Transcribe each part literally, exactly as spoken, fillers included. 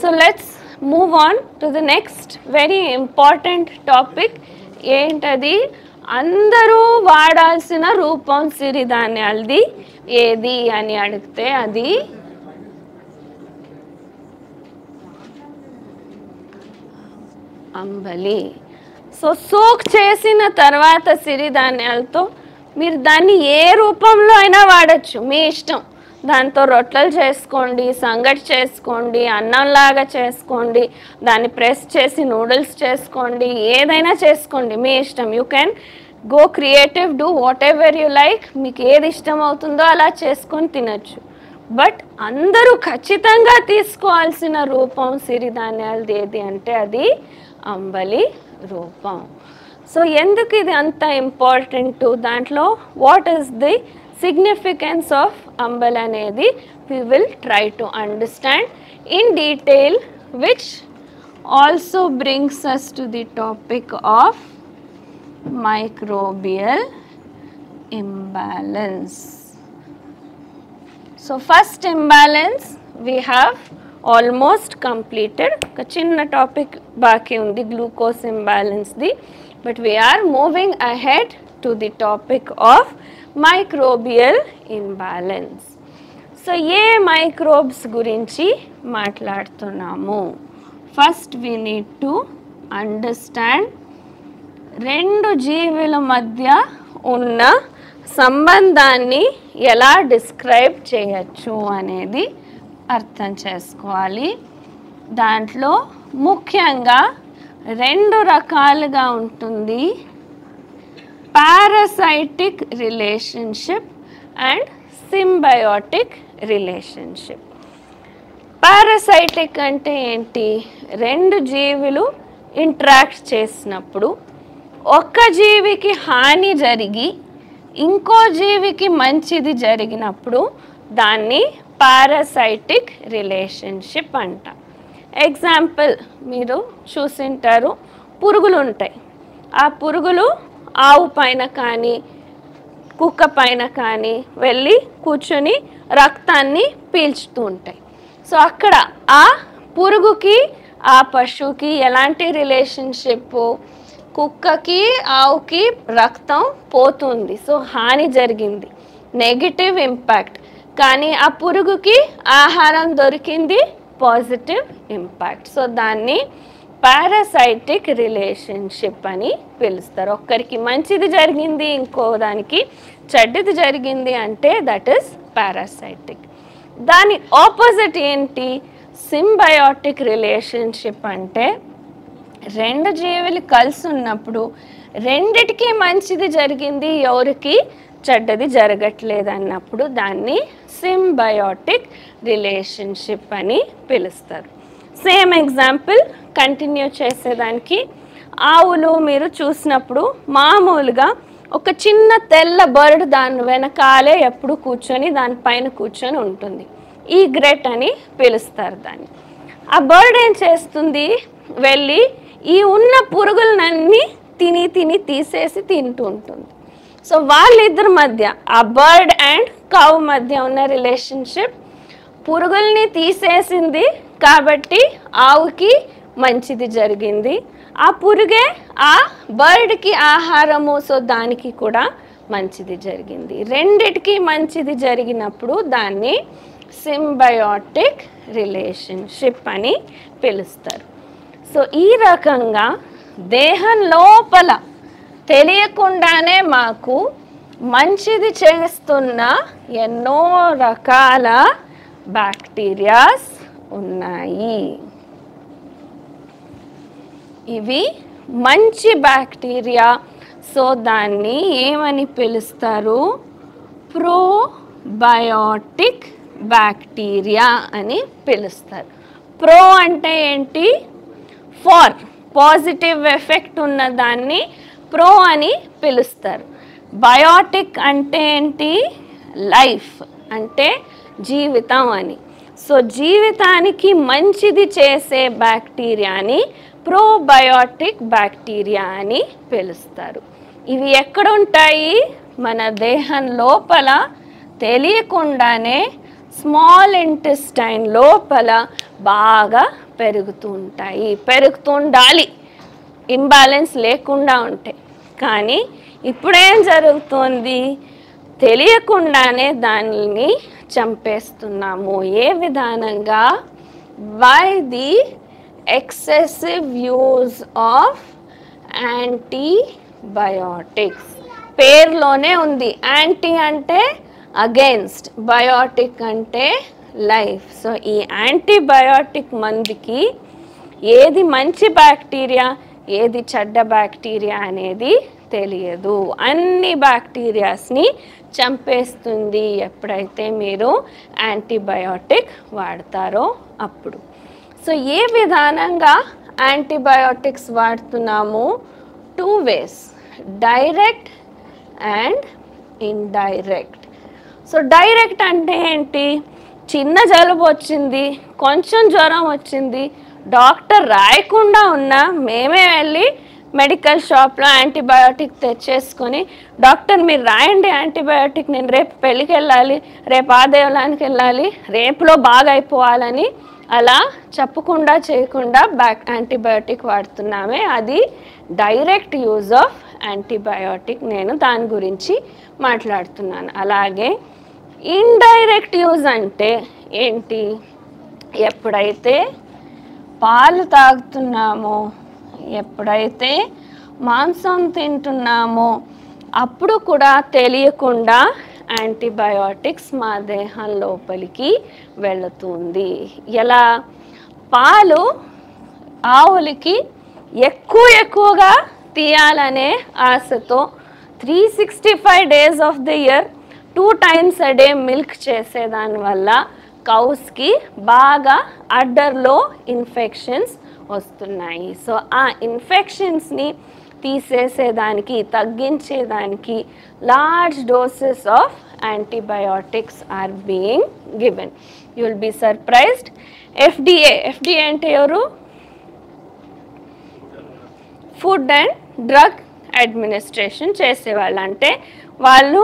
So let's move on to the next very important topic. ఏంటది? అందరూ వాడాల్సిన రూపం సిరిధాన్యాలది ఏది అని అడిగితే అది అంబలి. సో సోక్ చేసిన తర్వాత సిరిధాన్యాలతో మీరు దాన్ని ఏ రూపంలో అయినా వాడచ్చు, మీ ఇష్టం. దాంతో రొట్టెలు చేసుకోండి, సంగటి చేసుకోండి, అన్నంలాగా చేసుకోండి, దాన్ని ప్రెస్ చేసి నూడిల్స్ చేసుకోండి, ఏదైనా చేసుకోండి, మీ ఇష్టం. You can go creative, do whatever you like. మీకు ఏది ఇష్టం అవుతుందో అలా చేసుకొని తినచ్చు. బట్ అందరూ ఖచ్చితంగా తీసుకోవాల్సిన రూపం సిరిధాన్యాలది ఏది అంటే అది అంబలి రూపం. సో ఎందుకు ఇది అంత ఇంపార్టెంట్? దాంట్లో what is the significance of ambal anedi we will try to understand in detail, which also brings us to the topic of microbial imbalance. So first imbalance we have almost completed. Oka chinna topic baaki undi, glucose imbalance di, but we are moving ahead to the topic of microbial imbalance. So ఏ microbes గురించి మాట్లాడుతున్నాము? First we need to understand రెండు జీవుల మధ్య ఉన్న సంబంధాన్ని ఎలా describe చేయొచ్చు అనేది అర్థం చేసుకోవాలి. దాంట్లో ముఖ్యంగా రెండు రకాలుగా ఉంటుంది: parasitic relationship and symbiotic relationship. Parasitic అంటే ఏంటి? రెండు జీవులు ఇంటరాక్ట్ చేసినప్పుడు ఒక జీవికి హాని జరిగి ఇంకో జీవికి మంచిది జరిగినప్పుడు దాన్ని పారాసైటిక్ రిలేషన్షిప్ అంటాం. ఎగ్జాంపుల్ మీరు చూసింటారు, పురుగులు ఉంటాయి. ఆ పురుగులు ఆవు పైన కానీ కుక్క పైన కానీ వెళ్ళి కూర్చొని రక్తాన్ని పీల్చుతూ ఉంటాయి. సో అక్కడ ఆ పురుగుకి ఆ పశువుకి ఎలాంటి రిలేషన్షిప్? కుక్కకి ఆవుకి రక్తం పోతుంది, సో హాని జరిగింది, నెగిటివ్ ఇంపాక్ట్. కానీ ఆ పురుగుకి ఆహారం దొరికింది, పాజిటివ్ ఇంపాక్ట్. సో దాన్ని పారాసైటిక్ రిలేషన్షిప్ అని పిలుస్తారు. ఒక్కరికి మంచిది జరిగింది, ఇంకో దానికి చెడ్డది జరిగింది అంటే దట్ ఈస్ పారాసైటిక్. దాని ఆపోజిట్ ఏంటి? సింబయోటిక్ రిలేషన్షిప్ అంటే రెండు జీవులు కలిసి ఉన్నప్పుడు రెండిటికి మంచిది జరిగింది, ఎవరికి చెడ్డది జరగట్లేదు అన్నప్పుడు దాన్ని సింబయోటిక్ రిలేషన్షిప్ అని పిలుస్తారు. సేమ్ ఎగ్జాంపుల్ కంటిన్యూ చేసేదానికి, ఆవులు మీరు చూసినప్పుడు మామూలుగా ఒక చిన్న తెల్ల బర్డ్ దాని వెనకాలే ఎప్పుడు కూర్చొని దానిపైన కూర్చొని ఉంటుంది. ఈ గ్రెట్ అని పిలుస్తారు దాన్ని. ఆ బర్డ్ ఏం చేస్తుంది? వెళ్ళి ఈ ఉన్న పురుగులన్నీ తిని తిని తీసేసి తింటూ ఉంటుంది. సో వాళ్ళిద్దరి మధ్య, ఆ బర్డ్ అండ్ కౌ మధ్య ఉన్న రిలేషన్షిప్, పురుగుల్ని తీసేసింది కాబట్టి ఆవుకి మంచిది జరిగింది. ఆ పురుగే ఆ బర్డ్కి ఆహారము, సో దానికి కూడా మంచిది జరిగింది. రెండిటికి మంచిది జరిగినప్పుడు దాన్ని సింబయోటిక్ రిలేషన్షిప్ అని పిలుస్తారు. సో ఈ రకంగా దేహం లోపల తెలియకుండానే మాకు మంచిది చేస్తున్న ఎన్నో రకాల బ్యాక్టీరియాస్ ఉన్నాయి. ఇవి మంచి బ్యాక్టీరియా. సో దాన్ని ఏమని పిలుస్తారు? ప్రోబయోటిక్ బ్యాక్టీరియా అని పిలుస్తారు. ప్రో అంటే ఏంటి? ఫార్, పాజిటివ్ ఎఫెక్ట్ ఉన్న దాన్ని ప్రో అని పిలుస్తారు. బయోటిక్ అంటే ఏంటి? లైఫ్ అంటే జీవితం అని. సో జీవితానికి మంచిది చేసే బ్యాక్టీరియాని ప్రోబయోటిక్ బ్యాక్టీరియా అని పిలుస్తారు. ఇవి ఎక్కడ ఉంటాయి? మన దేహం లోపల తెలియకుండానే స్మాల్ ఇంటెస్టైన్ లోపల బాగా పెరుగుతూ ఉంటాయి, పెరుగుతూ ఉండాలి ఇంబ్యాలెన్స్ లేకుండా ఉంటాయి. కానీ ఇప్పుడేం జరుగుతుంది, తెలియకుండానే దానిని చంపేస్తున్నాము. ఏ విధానంగా? By the excessive use of antibiotics. పేరులోనే ఉంది, యాంటీ అంటే అగెన్స్ట్, బయోటిక్ అంటే లైఫ్. సో ఈ యాంటీబయోటిక్ మందుకి ఏది మంచి బ్యాక్టీరియా ఏది చెడ్డ బ్యాక్టీరియా అనేది తెలియదు. అన్ని బ్యాక్టీరియాస్ని చంపేస్తుంది ఎప్పుడైతే మీరు యాంటీబయోటిక్ వాడతారో అప్పుడు. సో ఏ విధానంగా యాంటీబయోటిక్స్ వాడుతున్నాము? Two ways, direct and indirect. So direct అంటే ఏంటి? చిన్న జలుబు వచ్చింది, కొంచెం జ్వరం వచ్చింది, డాక్టర్ రాయకుండా ఉన్నా మేమే వెళ్ళి మెడికల్ షాప్లో యాంటీబయాటిక్ తెచ్చేసుకొని, డాక్టర్ మీరు రాయండి యాంటీబయాటిక్, నేను రేపు పెళ్ళికి వెళ్ళాలి, రేపు ఆ దేవాలయానికి వెళ్ళాలి, రేపులో బాగా అయిపోవాలని అలా చెప్పకుండా చేయకుండా బ్యాక్ యాంటీబయాటిక్ వాడుతున్నామే, అది డైరెక్ట్ యూజ్ ఆఫ్ యాంటీబయాటిక్. నేను దాని గురించి మాట్లాడుతున్నాను. అలాగే ఇండైరెక్ట్ యూజ్ అంటే ఏంటి? ఎప్పుడైతే పాలు తాగుతున్నామో, ఎప్పుడైతే మాంసం తింటున్నామో అప్పుడు కూడా తెలియకుండా యాంటీబయాటిక్స్ మా దేహం లోపలికి వెళుతుంది. ఎలా? పాలు ఆవులకి ఎక్కువ ఎక్కువగా తీయాలనే ఆశతో three sixty five days of the year two times a day milk చేసేదాని వల్ల కౌస్కి బాగా అడ్డర్లో ఇన్ఫెక్షన్స్ వస్తున్నాయి. సో ఆ ఇన్ఫెక్షన్స్ని తీసేసేదానికి, తగ్గించేదానికి large doses of antibiotics are being given. You will be surprised. FDA, FDA అంటే ఎవరు? ఫుడ్ అండ్ డ్రగ్ అడ్మినిస్ట్రేషన్ చేసేవాళ్ళు. అంటే వాళ్ళు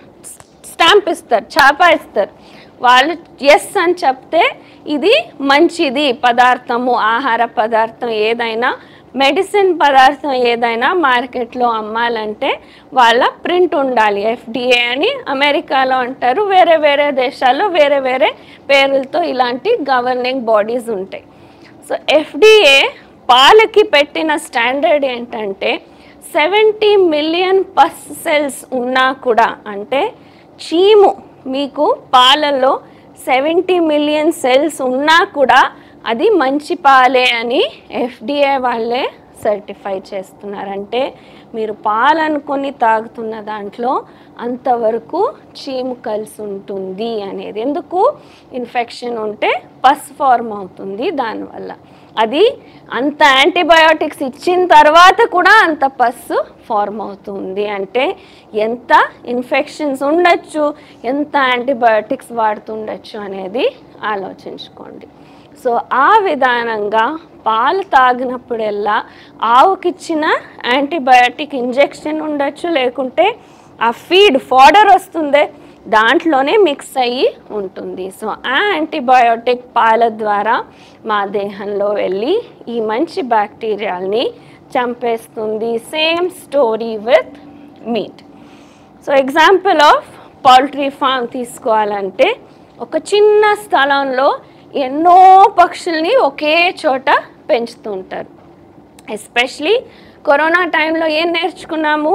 స్టాంప్ ఇస్తారు, ఛాపా ఇస్తారు. వాళ్ళు ఎస్ అని చెప్తే ఇది మంచిది పదార్థము, ఆహార పదార్థం ఏదైనా, మెడిసిన్ పదార్థం ఏదైనా మార్కెట్లో అమ్మాలంటే వాళ్ళ ప్రింట్ ఉండాలి. ఎఫ్డిఏ అని అమెరికాలో అంటారు, వేరే వేరే దేశాల్లో వేరే వేరే పేర్లతో ఇలాంటి గవర్నింగ్ బాడీస్ ఉంటాయి. సో ఎఫ్డిఏ పాలకి పెట్టిన స్టాండర్డ్ ఏంటంటే సెవెంటీ మిలియన్ పస్ సెల్స్ ఉన్నా కూడా, అంటే చీము మీకు పాలలో సెవెంటీ మిలియన్ సెల్స్ ఉన్నా కూడా అది మంచి పాలే అని ఎఫ్డిఏ వాళ్ళే సర్టిఫై చేస్తున్నారంటే మీరు పాలు అనుకొని తాగుతున్న దాంట్లో అంతవరకు చీము కలిసి ఉంటుంది అనేది. ఎందుకు? ఇన్ఫెక్షన్ ఉంటే పస్ ఫార్మ్ అవుతుంది దానివల్ల. అది అంత యాంటీబయాటిక్స్ ఇచ్చిన తర్వాత కూడా అంత పస్సు ఫార్మ్ అవుతుంది అంటే ఎంత ఇన్ఫెక్షన్స్ ఉండొచ్చు, ఎంత యాంటీబయాటిక్స్ వాడుతుండొచ్చు అనేది ఆలోచించుకోండి. సో ఆ విధానంగా పాలు తాగినప్పుడల్లా ఆవుకిచ్చిన యాంటీబయాటిక్ ఇంజెక్షన్ ఉండొచ్చు, లేకుంటే ఆ ఫీడ్ ఫాడర్ వస్తుందే దాంట్లోనే మిక్స్ అయ్యి ఉంటుంది. సో ఆ యాంటీబయాటిక్ పాల ద్వారా మా దేహంలో వెళ్ళి ఈ మంచి బ్యాక్టీరియాల్ని చంపేస్తుంది. Same story with meat. So example of poultry farm తీసుకోవాలంటే ఒక చిన్న స్థలంలో ఎన్నో పక్షుల్ని ఒకే చోట పెంచుతూ ఉంటారు. ఎస్పెషలీ కరోనా టైంలో ఏం నేర్చుకున్నాము?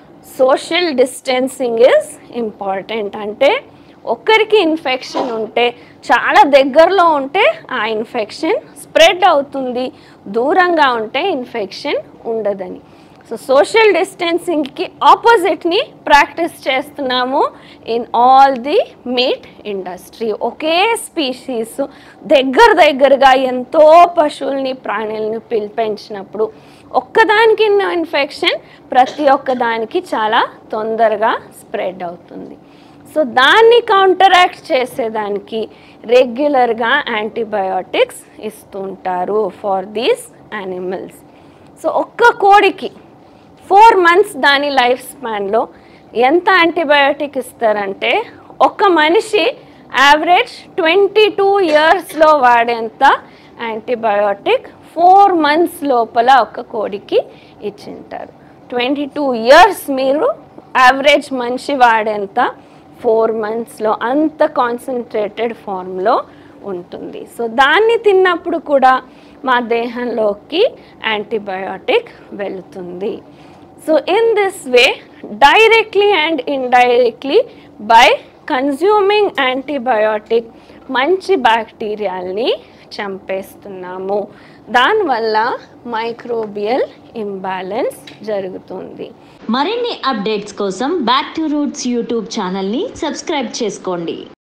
Social distancing is important. అంటే ఒక్కరికి ఇన్ఫెక్షన్ ఉంటే చాలా దగ్గరలో ఉంటే ఆ ఇన్ఫెక్షన్ స్ప్రెడ్ అవుతుంది, దూరంగా ఉంటే ఇన్ఫెక్షన్ ఉండదని. సో సోషల్ డిస్టెన్సింగ్కి ఆపోజిట్ని ప్రాక్టీస్ చేస్తున్నాము in all the meat industry. ఒకే స్పీషీస్ దగ్గర దగ్గరగా ఎంతో పశువుల్ని ప్రాణుల్ని పిల్ పెంచినప్పుడు ఒక్కదానికి ఇన్ఫెక్షన్ ప్రతి ఒక్కదానికి చాలా తొందరగా స్ప్రెడ్ అవుతుంది. సో దాన్ని కౌంటరాక్ట్ చేసేదానికి రెగ్యులర్గా యాంటీబయాటిక్స్ ఇస్తూ ఉంటారు ఫర్ దీస్ యానిమల్స్. సో ఒక్క కోడికి ఫోర్ మంత్స్ దాని లైఫ్ స్పాన్లో ఎంత యాంటీబయాటిక్ ఇస్తారంటే ఒక మనిషి యావరేజ్ ట్వంటీ టూ ఇయర్స్లో వాడేంత యాంటీబయోటిక్ ఫోర్ మంత్స్ లోపల ఒక కోడికి ఇచ్చింటారు. ట్వంటీ టూ ఇయర్స్ మీరు యావరేజ్ మనిషి వాడేంత ఫోర్ మంత్స్లో అంత కాన్సన్ట్రేటెడ్ ఫార్మ్లో ఉంటుంది. సో దాన్ని తిన్నప్పుడు కూడా మా దేహంలోకి యాంటీబయోటిక్ వెళుతుంది. So in this way directly and indirectly by consuming antibiotic మంచి బ్యాక్టీరియాల్ని చంపేస్తున్నాము. దానివల్ల మైక్రోబియల్ ఇంబ్యాలెన్స్ జరుగుతుంది. మరిన్ని అప్డేట్స్ కోసం బ్యాక్ టు రూట్స్ యూట్యూబ్ ఛానల్ని సబ్స్క్రైబ్ చేసుకోండి.